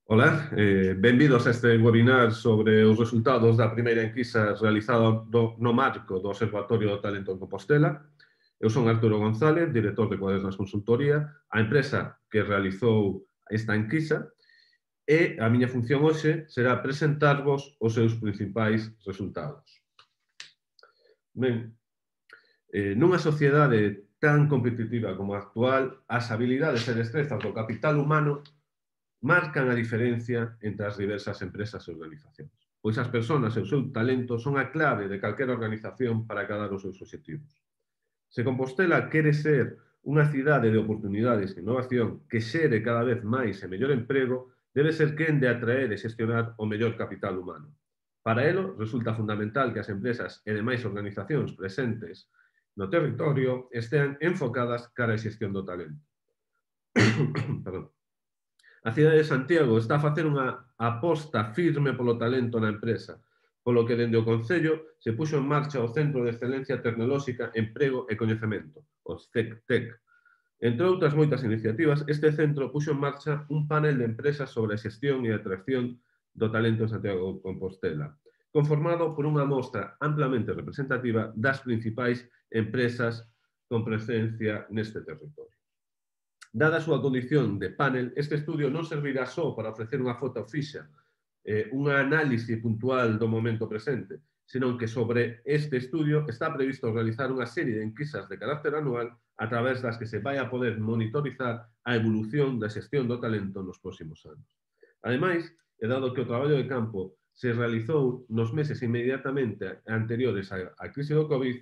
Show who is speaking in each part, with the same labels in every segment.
Speaker 1: Ola, benvidos a este webinar sobre os resultados da primeira enquisa realizada no marco do Observatorio do Talento en Compostela. Eu son Arturo González, director de Cuadernas Consultoría, a empresa que realizou esta enquisa, e a miña función hoxe será presentarvos os seus principais resultados. Ben, nunha sociedade tan competitiva como a actual, as habilidades e destrezas do capital humano marcan a diferencia entre as diversas empresas e organizacións. Pois as persoas e o seu talento son a clave de calquera organización para acadar os seus obxectivos. Se Compostela quere ser unha cidade de oportunidades e innovación que xere cada vez máis e mellor emprego, debe ser quen de atraer e xestionar o mellor capital humano. Para elo, resulta fundamental que as empresas e demais organizacións presentes no territorio estean enfocadas cara á xestión do talento. Perdón. A cidade de Santiago está a facer unha aposta firme polo talento na empresa, polo que dende o Concello se puxo en marcha o Centro de Excelencia Tecnolóxica, Emprego e Coñecemento, o CECTEC. Entre outras moitas iniciativas, este centro puxo en marcha un panel de empresas sobre a xestión e a atracción do talento en Santiago de Compostela, conformado por unha mostra amplamente representativa das principais empresas con presencia neste territorio. Dada a súa condición de panel, este estudio non servirá só para ofrecer unha foto fixa, unha análise puntual do momento presente, senón que sobre este estudio está previsto realizar unha serie de enquisas de carácter anual a través das que se vai a poder monitorizar a evolución da xestión do talento nos próximos anos. Ademais, e dado que o traballo de campo se realizou nos meses inmediatamente anteriores á crise do COVID,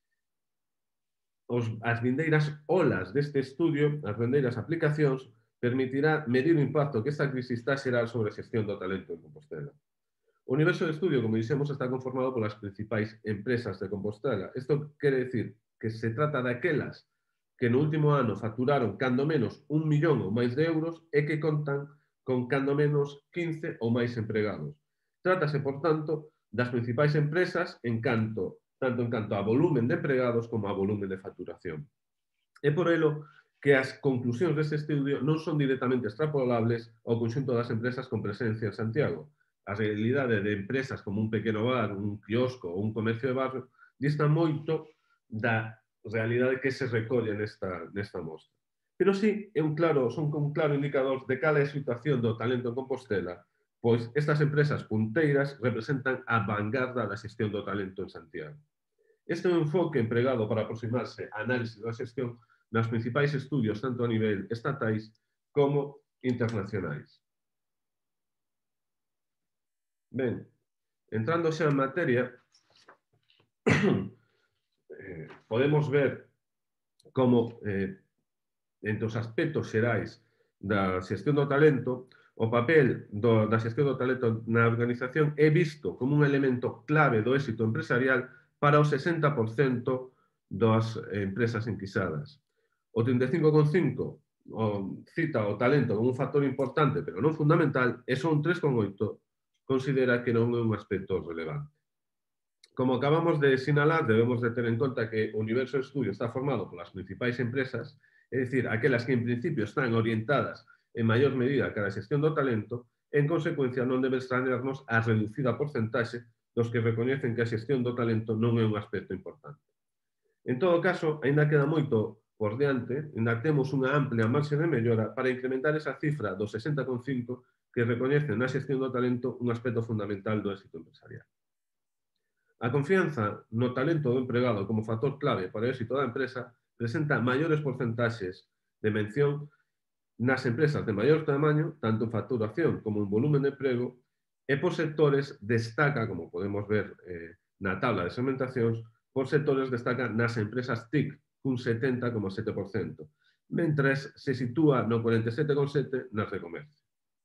Speaker 1: as vindeiras olas deste estudio, as vindeiras aplicacións, permitirá medir o impacto que esta crise está a xerar sobre a xestión do talento en Compostela. O universo de estudio, como dixemos, está conformado polas principais empresas de Compostela. Isto quere decir que se trata daquelas que no último ano facturaron cando menos 1 millón ou máis de euros e que contan con cando menos 15 ou máis empregados. Trátase, por tanto, das principais empresas tanto en canto a volumen de empregados como a volumen de facturación. É por elo que as conclusións deste estudio non son directamente extrapolables ao conxunto das empresas con presencia en Santiago. A realidade de empresas como un pequeno bar, un quiosco ou un comercio de barrio distan moito da realidade que se recolle nesta mostra. Pero sí, son un claro indicador de cal é a situación do talento en Compostela, pois estas empresas punteiras representan a vanguarda da xestión do talento en Santiago. Este é un enfoque empregado para aproximarse á análise da xestión nas principais estudios tanto a nivel estatais como internacionais. Ben, entrando xa en materia, podemos ver como entre os aspectos xerais da xestión do talento, o papel da xestión do talento na organización é visto como un elemento clave do éxito empresarial para o 60% das empresas enquisadas. O 35,5% cita o talento como un factor importante, pero non fundamental, e só un 3,8% considera que non é un aspecto relevante. Como acabamos de sinalar, debemos de ter en conta que o universo de estudio está formado polas principais empresas, é dicir, aquelas que en principio están orientadas en maior medida cara a xestión do talento, e en consecuencia non debe extrañarnos a reducida porcentaxe dos que recoñecen que a xestión do talento non é un aspecto importante. En todo caso, aínda queda moito por diante, aínda temos unha amplia marxe de mellora para incrementar esa cifra do 60,5% que recoñecen na xestión do talento un aspecto fundamental do éxito empresarial. A confianza no talento do empregado como factor clave para o éxito da empresa presenta maiores porcentaxes de mención nas empresas de maior tamaño, tanto en facturación como en volumen de emprego, e por sectores destaca, como podemos ver na tabla de segmentacións, por sectores destaca nas empresas TIC, cun 70,7%, mentres se sitúa no 47,7% nas de comercio.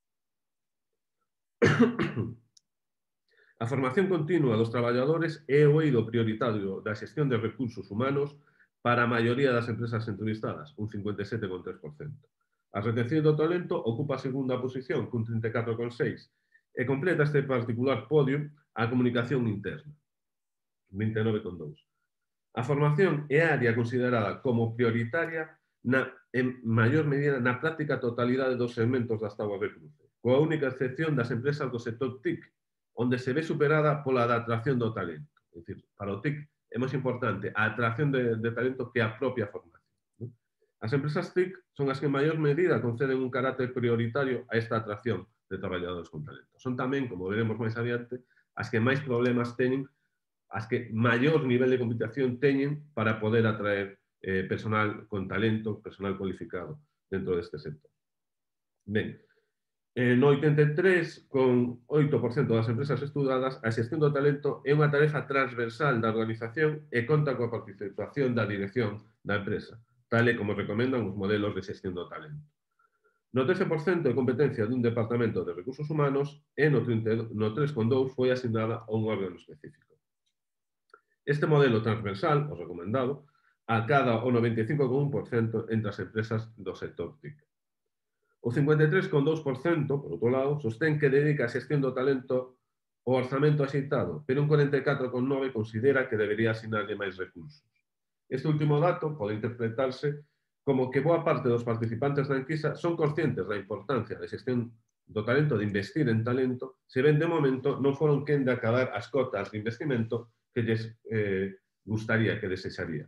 Speaker 1: A formación continua dos traballadores é o eido prioritario da xestión de recursos humanos para a maioría das empresas entrevistadas, un 57,3%. A retención do talento ocupa a segunda posición, cun 34,6%, e completa este particular podio a comunicación interna, 29,2%. A formación é a área considerada como prioritaria en maior medida na práctica totalidade dos segmentos das táboas de cruce. coa única excepción das empresas do sector TIC, onde se ve superada pola da atracción do talento. É dicir, para o TIC é máis importante a atracción de talento que a propia formación. As empresas TIC son as que en maior medida conceden un carácter prioritario a esta atracción de traballadores con talento. Son tamén, como veremos máis adiante, as que máis problemas teñen, as que maior nivel de competición teñen para poder atraer personal con talento, personal cualificado dentro deste sector. Ben, no 83,8% das empresas estudadas, a xestión do talento é unha tarefa transversal da organización e conta coa participación da dirección da empresa, tal e como recomendan os modelos de xestión do talento. No 13% de competencia dun departamento de recursos humanos e no 3,2% foi asignada a un órgano específico. Este modelo transversal, o recomendado, acada o 95,1% entre as empresas do sector TIC. O 53,2%, por outro lado, sostén que dedica a xestión do talento o orzamento axeitado, pero un 44,9% considera que debería asignarlle máis recursos. Este último dato pode interpretarse como que boa parte dos participantes da enquisa son conscientes da importancia de xestión do talento, de investir en talento, se ben de momento non foron quen de acadar as cotas de investimento que lles gustaría, que desexaría.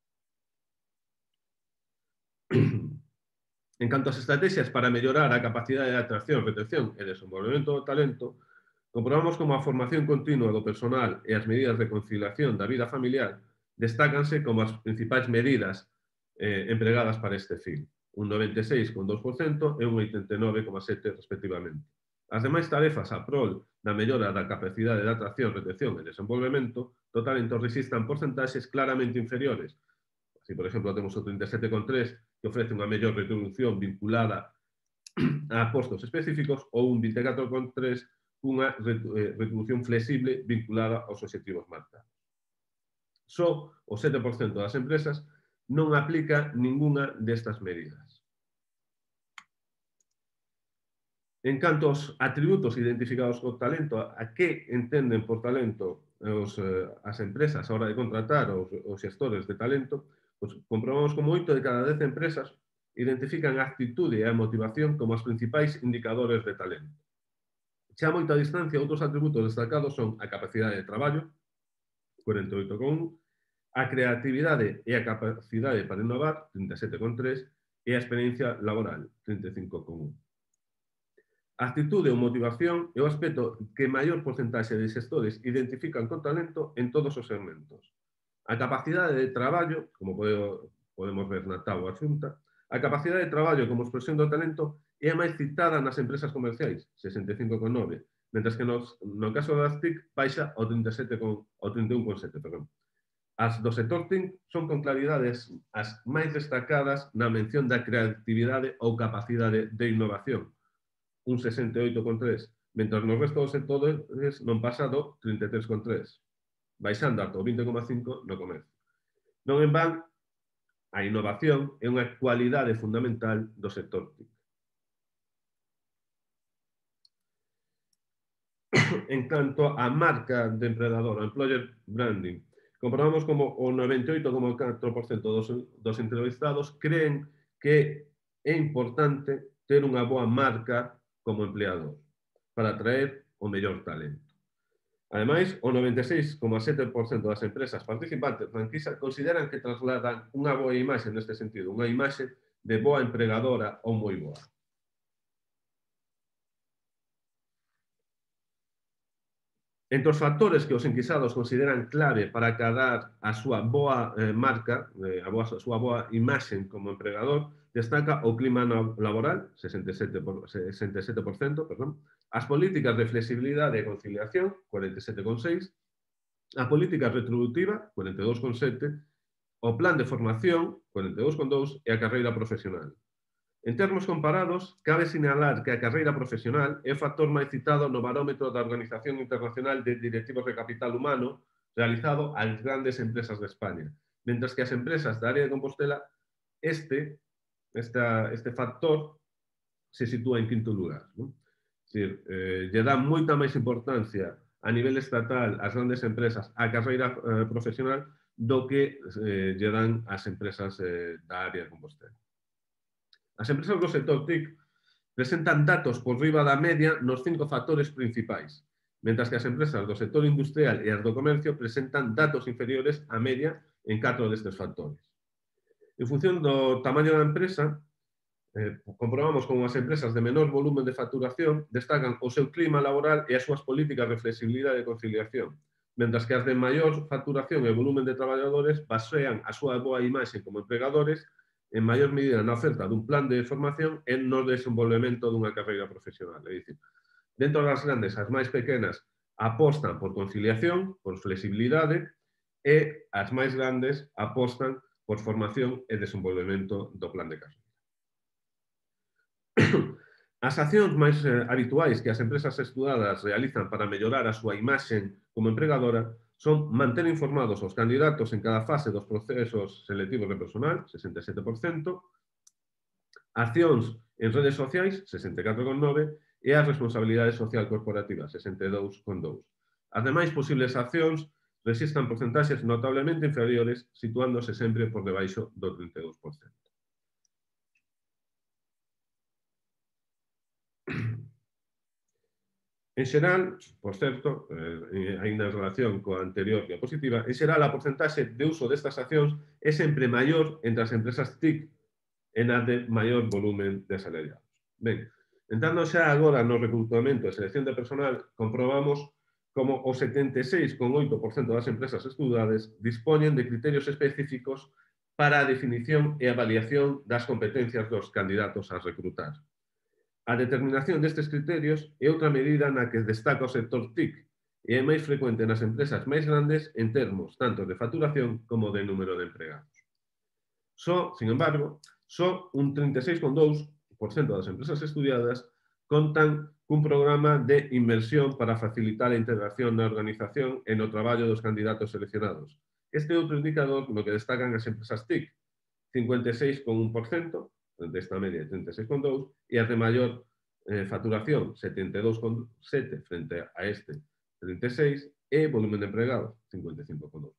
Speaker 1: En canto ás estrategias para mellorar a capacidade de atracción, retención e desenvolvemento do talento, comprobamos como a formación continua do personal e as medidas de conciliación da vida familiar destácanse como as principais medidas empregadas para este fin, un 96,2% e un 89,7% respectivamente. As demais tarefas a prol da mellora da capacidade de atracción, retención e desenvolvemento do talento resistan porcentaxes claramente inferiores. Si, por exemplo, temos o 37,3% que ofrece unha mellor retribución vinculada a postos específicos ou un 24,3% unha retribución flexible vinculada aos obxectivos marcados. Só o 7% das empresas non aplica ningunha destas medidas. En canto aos atributos identificados co talento, a que entenden por talento as empresas a hora de contratar os xestores de talento, pues comprobamos como 8 de cada 10 empresas identifican a actitude e a motivación como os principais indicadores de talento. Xa a moita distancia, outros atributos destacados son a capacidade de traballo, 48,1%, a creatividade e a capacidade para innovar, 37,3%, e a experiencia laboral, 35,1%. A actitude ou motivación é o aspecto que maior porcentaxe de xestores identifican con talento en todos os segmentos. A capacidade de traballo, como podemos ver na táboa xunta, a capacidade de traballo como expresión do talento é a máis citada nas empresas comerciais, 65,9%, mentres que no caso das TIC baixa ao 31,7%. As do sector TIC son con claridades as máis destacadas na mención da creatividade ou capacidade de innovación, un 68,3%, mentre no resto dos sectores non pasa do 33,3%. Baixando ata o 20,5% no comercio. Non en van, a innovación é unha cualidade fundamental do sector TIC. En canto á marca de empleador, o employer branding, comprobamos como o 98,4% dos entrevistados creen que é importante ter unha boa marca como empleador para atraer o mellor talento. Ademais, o 96,7% das empresas participantes na enquisa consideran que trasladan unha boa imaxe neste sentido, unha imaxe de boa empregadora ou moi boa. Entre os factores que os enquisados consideran clave para acadar a súa boa marca, a súa boa imaxe como empregador, destaca o clima laboral, 67%, as políticas de flexibilidade e conciliación, 47,6%, a política retributiva, 42,7%, o plan de formación, 42,2%, e a carreira profesional. En termos comparados, cabe sinalar que a carreira profesional é o factor máis citado no barómetro da Organización Internacional de Directivos de Capital Humano realizado ás grandes empresas de España, mentres que as empresas da área de Compostela este factor se sitúa en quinto lugar. Es decir, lle dan moita máis importancia a nivel estatal ás grandes empresas a carreira profesional do que lle dan as empresas da área de Compostela. As empresas do sector TIC presentan datos por riba da media nos 5 factores principais, mentras que as empresas do sector industrial e as do comercio presentan datos inferiores á media en 4 destes factores. En función do tamaño da empresa, comprobamos como as empresas de menor volumen de facturación destacan o seu clima laboral e as súas políticas de flexibilidade e conciliación, mentras que as de maior facturación e volumen de traballadores basean a súa boa imaxe como empregadores en maior medida na oferta dun plan de formación e no desenvolvemento dunha carreira profesional. É dicir, dentro das grandes, as máis pequenas apostan por conciliación, por flexibilidade, e as máis grandes apostan por formación e desenvolvemento do plan de carreira. As accións máis habituais que as empresas estudadas realizan para mellorar a súa imaxe como empregadora son manter informados os candidatos en cada fase dos procesos selectivos de personal, 67%, accións en redes sociais, 64,9%, e a responsabilidade social corporativa, 62,2%. As demais posibles accións resistan porcentaxes notablemente inferiores, situándose sempre por debaixo do 32%. En xeral, por certo, ainda en relación coa anterior diapositiva, en xeral a porcentaxe de uso destas accións é sempre maior entre as empresas TIC e nas de maior volumen de asalariados. Ben, entrando xa agora no recrutamento e selección de personal, comprobamos como o 76,8% das empresas estudadas dispoñen de criterios específicos para a definición e avaliación das competencias dos candidatos a recrutar. A determinación destes criterios é outra medida na que destaca o sector TIC e é máis frecuente nas empresas máis grandes en termos tanto de facturación como de número de empregados. Sin embargo, só un 36,2% das empresas estudiadas contan cun programa de inversión para facilitar a integración na organización e no traballo dos candidatos seleccionados. Este é outro indicador no que destacan as empresas TIC, 56,1%, desta media 36,2%, e as de maior facturación, 72,7% frente a este 36%, e volumen de empregados, 55,2%.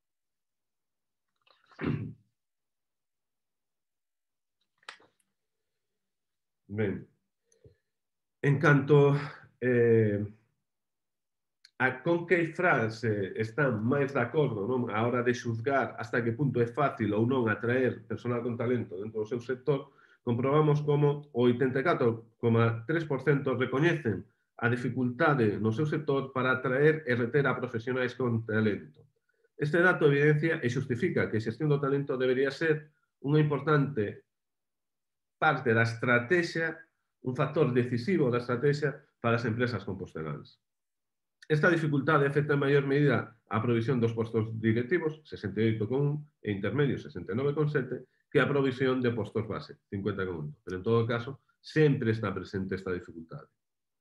Speaker 1: Ben, en canto a con que frase están máis de acordo, non, a hora de xuzgar hasta que punto é fácil ou non atraer personal con talento dentro do seu sector, comprobamos como o 84,3% recoñecen a dificultade no seu sector para atraer e reter a profesionais con talento. Este dato evidencia e xustifica que a xestión do talento debería ser unha importante parte da estrategia, un factor decisivo da estrategia para as empresas composteláns. Esta dificultade afecta en maior medida a provisión dos postos directivos, 68,1%, e intermedios, 69,7%, que a provisión de postos base, 50,1%. Pero, en todo caso, sempre está presente esta dificultade.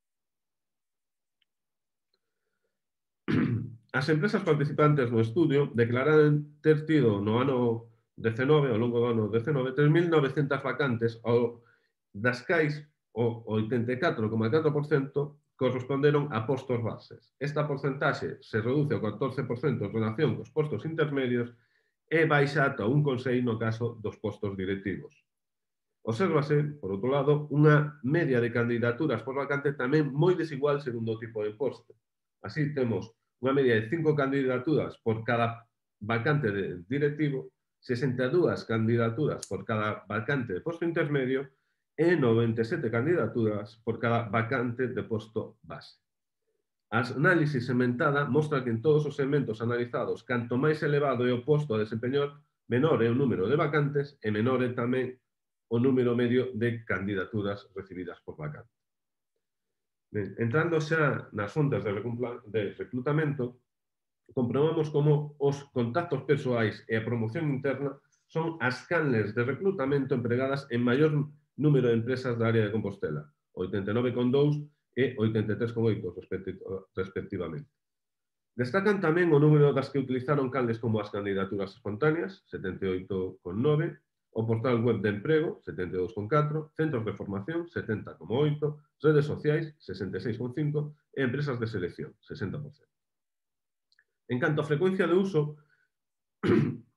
Speaker 1: As empresas participantes no estudio declararon ter tido no ano 19, ao longo do ano 19, 3.900 vacantes, das cais o 84,4% corresponderon a postos bases. Esta porcentaxe se reduce ao 14% en relación cos postos intermedios e baixa ata un 1,6% no caso dos postos directivos. Obsérvase, por outro lado, unha media de candidaturas por vacante tamén moi desigual segundo o tipo de posto. Así, temos unha media de 5 candidaturas por cada vacante de directivo, 62 candidaturas por cada vacante de posto intermedio e 97 candidaturas por cada vacante de posto base. A análisis segmentada mostra que en todos os segmentos analizados, canto máis elevado é o posto a desempeñar, menor é o número de vacantes e menor é tamén o número medio de candidaturas recibidas por vacante. Ben, entrando xa nas fontes de reclutamento, comprobamos como os contactos persoais e a promoción interna son as canles de reclutamento empregadas en maior número de empresas da área de Compostela, 89,2 e 83,8 respectivamente. Destacan tamén o número das que utilizaron canles como as candidaturas espontáneas, 78,9, o portal web de emprego, 72,4, centros de formación, 70,8, redes sociais, 66,5 e empresas de selección, 60%. En canto a frecuencia de uso,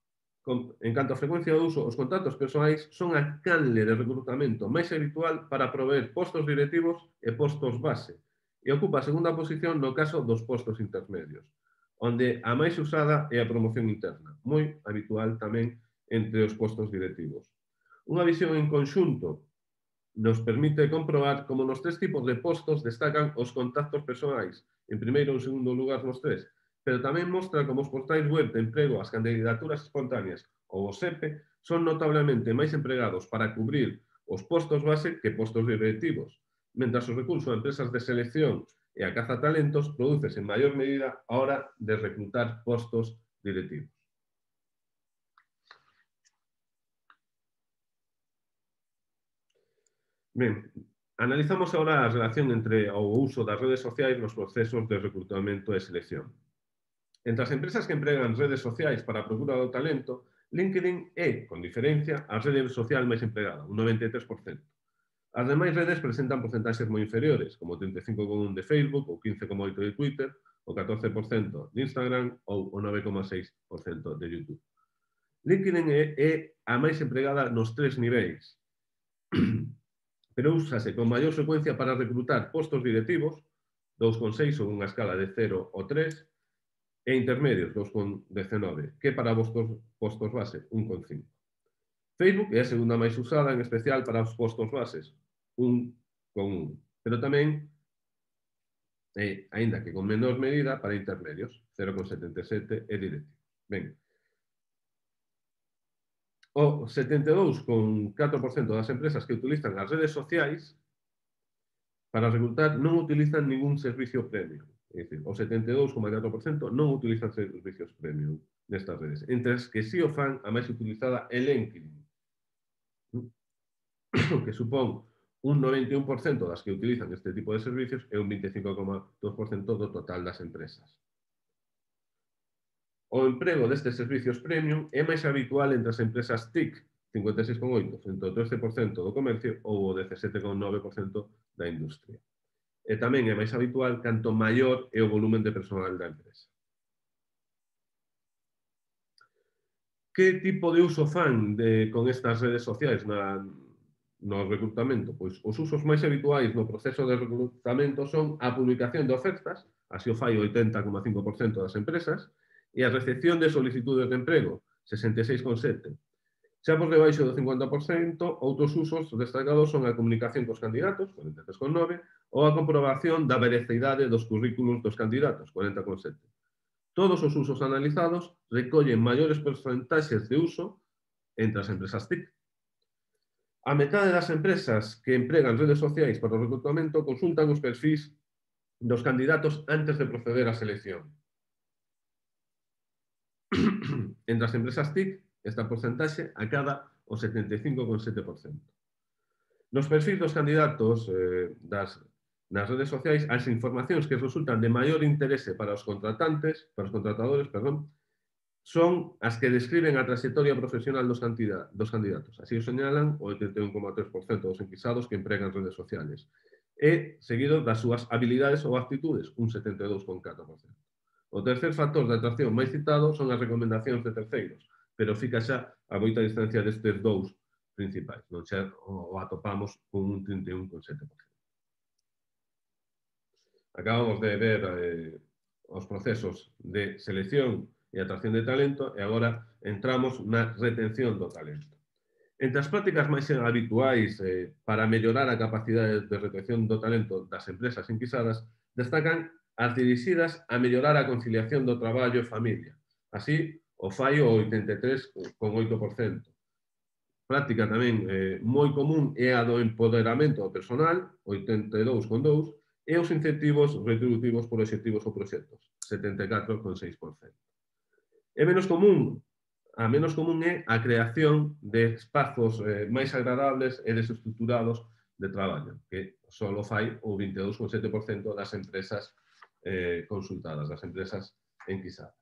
Speaker 1: En canto a frecuencia de uso, os contactos persoais son a canle de recrutamento máis habitual para proveer postos directivos e postos base, e ocupa a segunda posición no caso dos postos intermedios, onde a máis usada é a promoción interna, moi habitual tamén entre os postos directivos. Unha visión en conxunto nos permite comprobar como nos tres tipos de postos destacan os contactos persoais, en primeiro ou segundo lugar nos tres, pero tamén mostra como os portais web de emprego, as candidaturas espontáneas ou o SEPE son notablemente máis empregados para cubrir os postos base que postos directivos, mentras o recurso a empresas de selección e a caza talentos produces en maior medida a hora de reclutar postos directivos. Ben, analizamos agora a relación entre o uso das redes sociais nos procesos de recrutamento e selección. Entre as empresas que empregan redes sociais para a procura do talento, LinkedIn é, con diferencia, a rede social máis empregada, un 93%. As demais redes presentan porcentaxes moi inferiores, como o 35,1% de Facebook, o 15,8% de Twitter, o 14% de Instagram ou o 9,6% de YouTube. LinkedIn é a máis empregada nos tres niveis, pero úsase con maior frecuencia para reclutar postos directivos, 2,6 ou unha escala de 0 ou 3, e intermedios, 2,19, que para postos base, 1,5. Facebook é a segunda máis usada, en especial para os postos bases, 1,1, pero tamén, aínda que con menor medida, para intermedios, 0,77 e directivos. Ben, o 72,4% das empresas que utilizan as redes sociais para reclutar non utilizan ningún servicio premium. É dicir, o 72,4% non utilizan servicios premium nestas redes. Entre as que si o fan, a máis utilizada é LinkedIn, que supón un 91% das que utilizan este tipo de servicios e un 25,2% do total das empresas. O emprego destes servicios premium é máis habitual entre as empresas TIC, 56,8%, 113% do comercio ou o 17,9% da industria. E tamén é máis habitual canto maior é o volumen de personal da empresa. Que tipo de uso fan con estas redes sociais no recrutamento? Pois os usos máis habituais no proceso de recrutamento son a publicación de ofertas, así o fai o 80,5% das empresas, e a recepción de solicitudes de emprego, 66,7%. Xa por debaixo do 50%, outros usos destacados son a comunicación cos candidatos, 43,9%, ou a comprobación da veracidade dos currículos dos candidatos, 40,7%. Todos os usos analizados recollen maiores porcentaxes de uso entre as empresas TIC. A metade das empresas que empregan redes sociais para o recrutamento consultan os perfis dos candidatos antes de proceder á selección. Entre as empresas TIC, esta porcentaxe acada o 75,7%. Nos perfis dos candidatos nas redes sociais, as informacións que resultan de maior interese para os contratadores, son as que describen a trayectoria profesional dos candidatos. Así o señalan o 81,3% dos enquisados que empregan redes sociales. E seguido das súas habilidades ou actitudes, un 72,4%. O tercer factor de atracción máis citado son as recomendacións de terceiros, pero fica xa a moita distancia destes dous principais. Non xa o atopamos con un 31,7%. Acabamos de ver os procesos de selección e atracción de talento e agora entramos na retención do talento. Entre as prácticas máis habituais para mellorar a capacidade de retención do talento das empresas enquisadas destacan as dirixidas a mellorar a conciliación do traballo e familia. Así, o fai o 83,8%. Práctica tamén moi común é a do empoderamento do personal, 82,2%, e os incentivos retributivos por obxectivos ou proxectos, 74,6%. A menos común é a creación de espazos máis agradables e desestructurados de traballo, que só fai o 22,7% das empresas consultadas, das empresas enquisadas.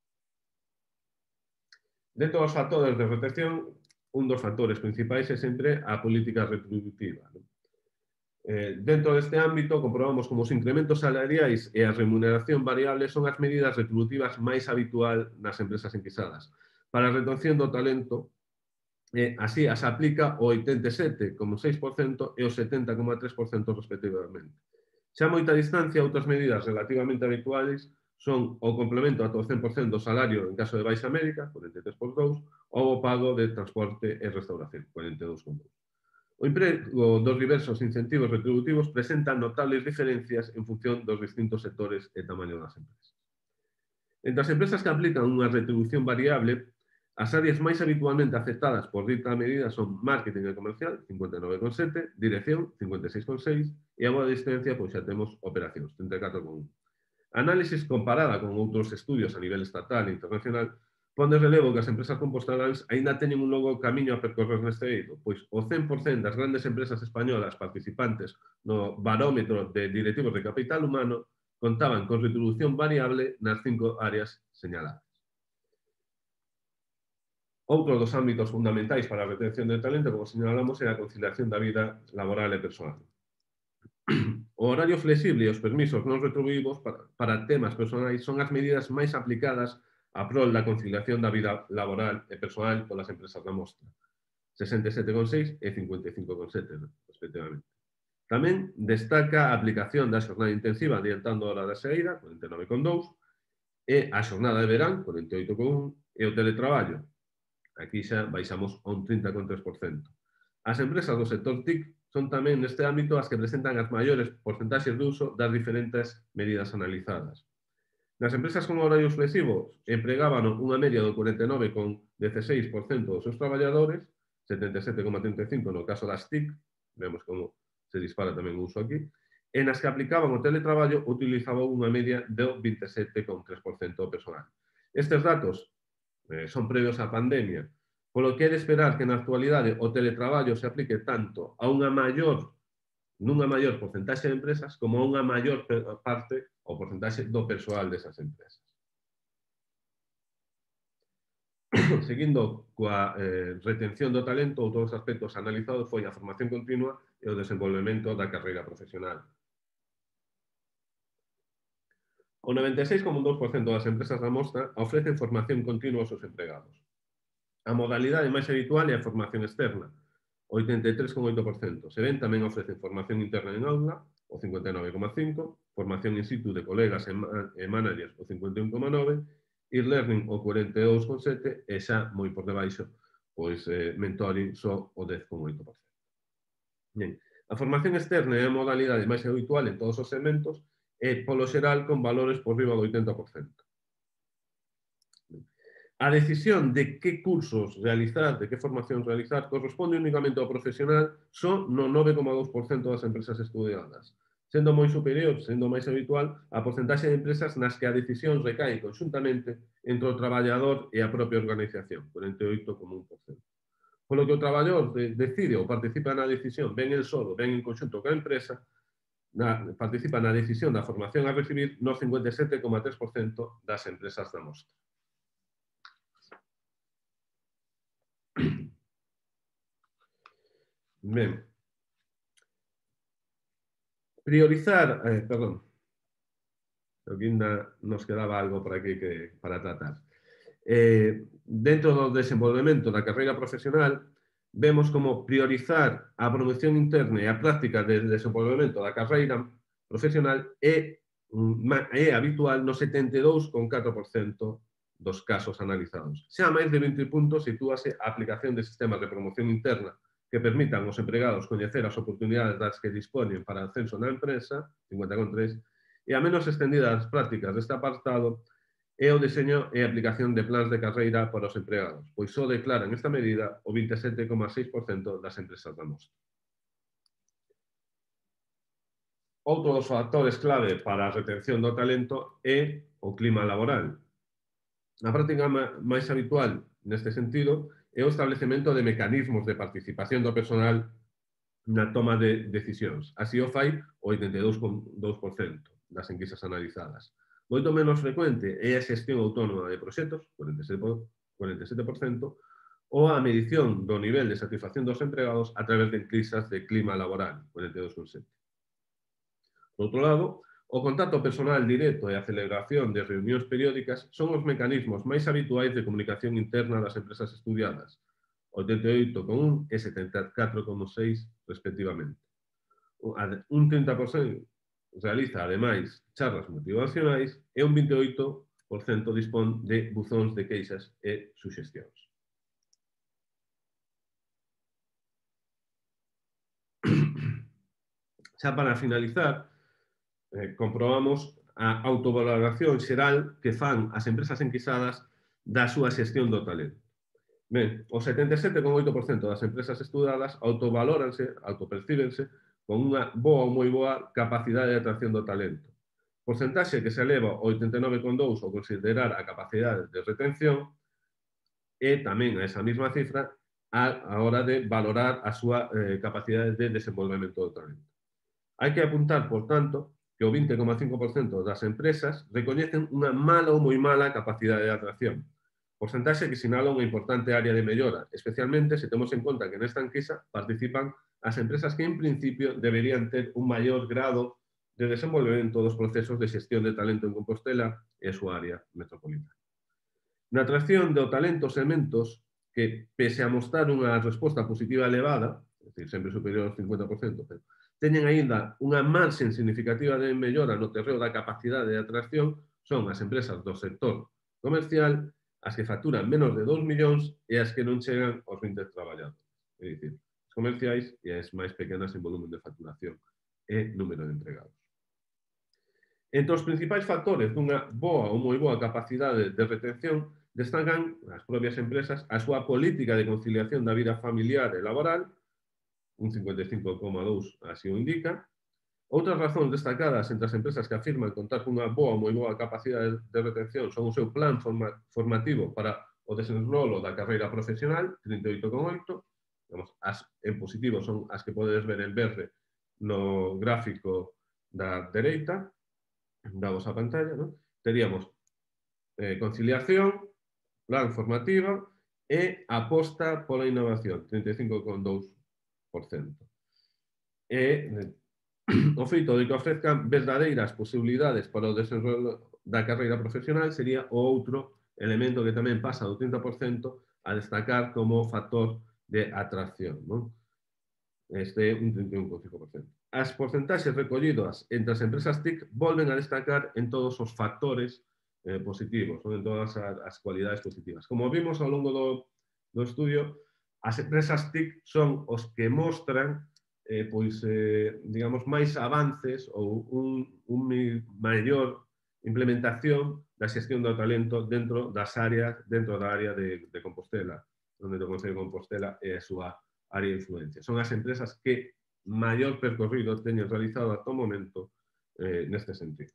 Speaker 1: Dentro dos factores de retención, un dos factores principais é sempre a política retributiva. Dentro deste ámbito, comprobamos como os incrementos salariais e a remuneración variable son as medidas retributivas máis habitual nas empresas enquisadas. para a retención do talento, así as aplica o 87,6% e o 70,3% respectivamente. Xa a moita distancia, outras medidas relativamente habituales son o complemento ata o 100% do salario en caso de baixa médica, 43,2%, ou o pago de transporte e restauración, 42,2%. O emprego dos diversos incentivos retributivos presentan notables diferencias en función dos distintos sectores e tamaño das empresas. Entre as empresas que aplican unha retribución variable, as áreas máis habitualmente aceptadas por dita medida son marketing e comercial, 59,7%, dirección, 56,6%, e a boa distancia, pois xa temos operacións, 34,1%. Análisis comparada con outros estudios a nivel estatal e internacional pon de relevo que as empresas compostaláns aínda teñen un longo camiño a percorrer neste eido, pois o 100% das grandes empresas españolas participantes no barómetro de directivos de capital humano contaban con retribución variable nas 5 áreas señaladas. Outro dos ámbitos fundamentais para a retención de talento, como señalamos, é a conciliación da vida laboral e persoal. O horario flexible e os permisos non retributivos para temas personais son as medidas máis aplicadas a prol da conciliación da vida laboral e persoal polas empresas da mostra, 67,6% e 55,7%, respectivamente. Tamén destaca a aplicación da xornada intensiva adiantando a hora da saída, 49,2%, e a xornada de verán, 48,1%, e o teletraballo, aquí xa baixamos a un 30,3%. As empresas do sector TIC son tamén neste ámbito as que presentan as maiores porcentaxes de uso das diferentes medidas analizadas. Nas empresas con horarios flexivos empregaban unha media do 49,16% dos seus traballadores, 77,35% no caso das TIC, vemos como se dispara tamén o uso aquí, e nas que aplicaban o teletraballo utilizaban unha media do 27,3% personal. Estes datos son previos á pandemia, polo que é de esperar que na actualidade o teletraballo se aplique tanto a nunha maior porcentaxe de empresas como a unha maior parte ou porcentaxe do persoal desas empresas. Seguindo coa retención do talento, outros aspectos analizados foi a formación continua e o desenvolvemento da carreira profesional. O 96,2% das empresas da mostra ofrecen formación continua aos seus empregados. A modalidade máis habitual é a formación externa, 83,8%. Se ven, tamén ofrecen formación interna en aula, o 59,5%, formación in situ de colegas e managers, o 51,9%, e-learning, o 42,7%, e xa moi por debaixo, pois mentoring, só o 10,8%. Ben, a formación externa é a modalidade máis habitual en todos os segmentos e, polo xeral, con valores por riba do 80%. A decisión de que cursos realizar, de que formación realizar, corresponde únicamente ao profesional só no 9,2% das empresas estudiadas, sendo moi superior, sendo máis habitual, a porcentaxe de empresas nas que a decisión recae conxuntamente entre o traballador e a propia organización, 48,1%. Polo que o traballador decide ou participa na decisión, ben el solo, ben en conxunto coa empresa, participa na decisión da formación a recibir no 57,3% das empresas da mostra. Ben, priorizar, perdón, ainda nos quedaba algo por aquí para tratar. Dentro do desenvolvemento da carreira profesional, vemos como priorizar a promoción interna e a práctica de desenvolvemento da carreira profesional é habitual no 72,4% dos casos analizados. Xa máis de 20 puntos sitúase a aplicación de sistemas de promoción interna que permitan aos empregados coñecer as oportunidades das que dispoñen para ascenso na empresa, 50,3%, e a menos extendidas prácticas deste apartado é o deseño e aplicación de plans de carreira para os empregados, pois só declaran esta medida o 27,6% das empresas da mostra. Outro dos factores clave para a retención do talento é o clima laboral. A práctica máis habitual neste sentido é o establecemento de mecanismos de participación do personal na toma de decisións. Así o fai o 82,2% das enquisas analizadas. Moito menos frecuente é a xestión autónoma de proxectos, 47%, ou a medición do nivel de satisfacción dos empregados a través de enquisas de clima laboral, 42,7%. Por outro lado, O contacto personal directo e a celebración de reunións periódicas son os mecanismos máis habituais de comunicación interna das empresas estudiadas, 88,1 e 74,6 respectivamente. Un 30% realiza, ademais, charlas motivacionais e un 28% dispón de buzóns de queixas e suxestións. Xa para finalizar, comprobamos a autovaloración xeral que fan as empresas enquisadas da súa xestión do talento. Ben, o 77,8% das empresas estudadas autopercíbense con unha boa ou moi boa capacidade de atracción do talento. Porcentaxe que se eleva ao 89,2% ao considerar a capacidade de retención e tamén a esa mesma cifra a hora de valorar a súa capacidade de desenvolvemento do talento. Hai que apuntar, por tanto, que o 20,5% das empresas recoñecen unha mala ou moi mala capacidade de atracción. Porcentaxe que sinala unha importante área de mellora, especialmente se temos en conta que nesta enquisa participan as empresas que, en principio, deberían ter un maior grado de desenvolvemento dos procesos de xestión de talento en Compostela e a súa área metropolitana. Na atracción do talento, os elementos que, pese a mostrar unha resposta positiva elevada, é dicir, sempre superior ao 50%, pero teñen aínda unha marxen significativa de mellora no terreo da capacidade de atracción son as empresas do sector comercial, as que facturan menos de 2 millóns e as que non chegan aos 20 traballadores. É dicir, as comerciais e as máis pequenas en volumen de facturación e número de empregados. Entre os principais factores dunha boa ou moi boa capacidade de retención destacan as propias empresas a súa política de conciliación da vida familiar e laboral, un 55,2% así o indica. Outras razóns destacadas entre as empresas que afirman contar cunha boa ou moi boa capacidade de retención son o seu plan formativo para o desenrolo da carreira profesional, 38,8%. As en positivo son as que podedes ver en verde no gráfico da dereita da vosa pantalla, ¿no? Teríamos conciliación, plan formativo e aposta pola innovación, 35,2%. E o feito de que ofrezcan verdadeiras posibilidades para o desenrolo da carreira profesional sería o outro elemento que tamén pasa do 30% a destacar como factor de atracción, non? Este un 31,5%. As porcentaxes recollidas entre as empresas TIC volven a destacar en todos os factores positivos, en todas as cualidades positivas. Como vimos ao longo do estudio, as empresas TIC son os que mostran digamos, máis avances ou un maior implementación da xestión do talento dentro da área de Compostela, onde o Concello de Compostela é a súa área de influencia. Son as empresas que maior percorrido teñen realizado ata o momento neste sentido.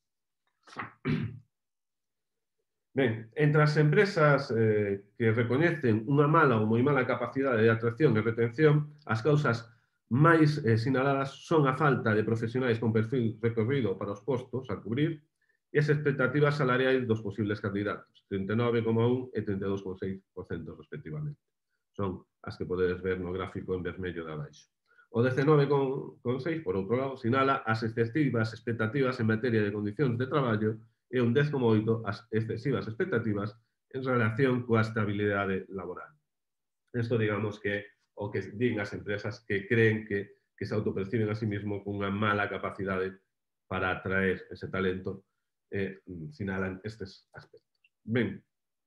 Speaker 1: Ben, entre as empresas que recoñecen unha mala ou moi mala capacidade de atracción e retención, as causas máis sinaladas son a falta de profesionais con perfil recorrido para os postos a cubrir e as expectativas salariais dos posibles candidatos, 39,1% e 32,6% respectivamente. Son as que podedes ver no gráfico en vermello de abaixo. O 19,6%, por outro lado, sinala as excesivas expectativas en materia de condicións de traballo e un 10,8% as excesivas expectativas en relación coa estabilidade laboral. Isto, digamos, que o que din as empresas que creen que se autoperciben a sí mismo con unha mala capacidade para atraer ese talento sinalan estes aspectos. Ben,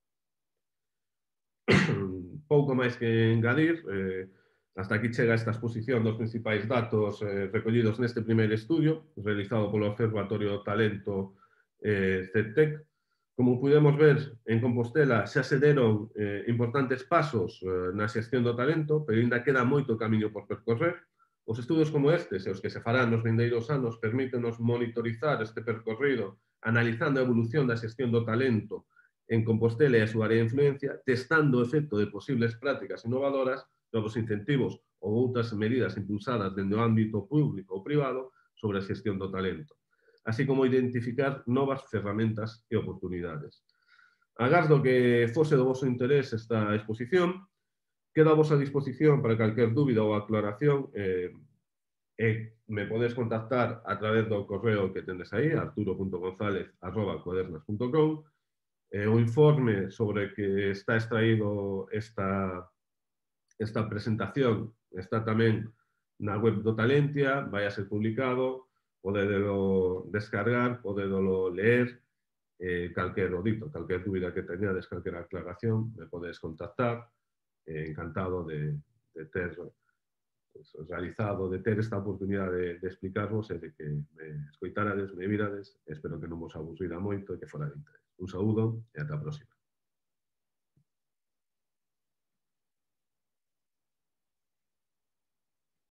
Speaker 1: pouco máis que engadir, hasta aquí chega esta exposición dos principais datos recollidos neste primeiro estudio, realizado polo Observatorio do Talento CETEC. Como pudemos ver, en Compostela xa se deron importantes pasos na xestión do talento, pero ainda queda moito camiño por percorrer. Os estudos como estes e os que se farán nos vindeiros anos permítenos monitorizar este percorrido analizando a evolución da xestión do talento en Compostela e a súa área de influencia, testando o efecto de posibles prácticas innovadoras, novos incentivos ou outras medidas impulsadas dende o ámbito público ou privado sobre a xestión do talento, así como identificar novas ferramentas e oportunidades. Agardo que fose do voso interés esta exposición. Quedo a vosa disposición para calquer dúbida ou aclaración Me podes contactar a través do correo que tendes aí, arturo.gonzalez@cuadernas.com. O informe sobre que está extraído esta presentación está tamén na web do Talentia, vai a ser publicado, podedelo descargar, podedolo leer, calquer dito, calquer dúbida que teñades, calquer aclaración, me podes contactar, encantado de ter pues, realizado, de ter esta oportunidade de explicarvos e de que me escoitarades, me virades, espero que non vos aburrira moito e que fora de interés. Un saúdo e ata a próxima.